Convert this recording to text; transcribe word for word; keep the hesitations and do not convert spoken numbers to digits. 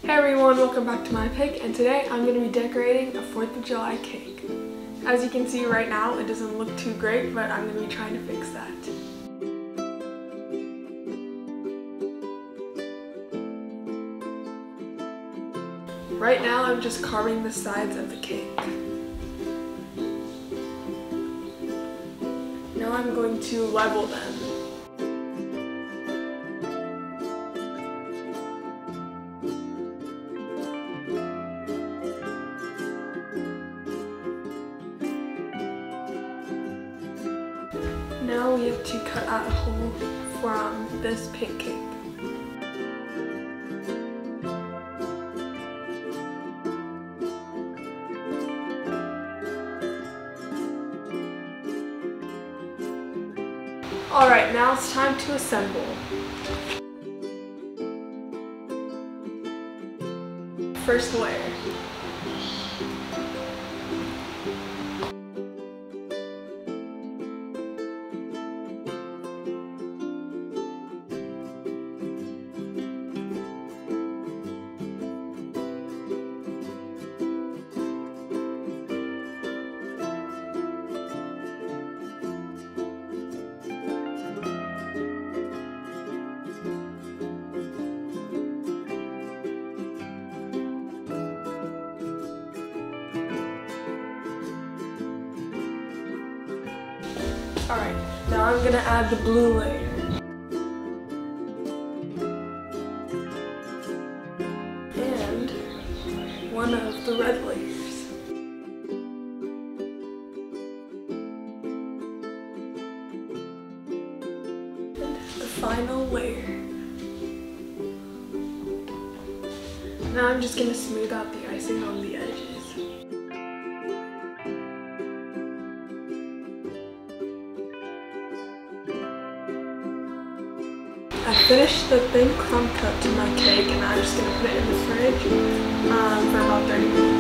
Hey everyone, welcome back to my pic, and today I'm going to be decorating a fourth of July cake. As you can see right now, it doesn't look too great, but I'm going to be trying to fix that. Right now I'm just carving the sides of the cake. Now I'm going to level them. Now we have to cut out a hole from this pink cake. Alright, now it's time to assemble. First layer. Alright, now I'm gonna add the blue layer. And one of the red layers. And the final layer. Now I'm just gonna smooth out the icing on the edges. I finished the thin crumb cut to my cake, and I'm just going to put it in the fridge um, for about thirty minutes.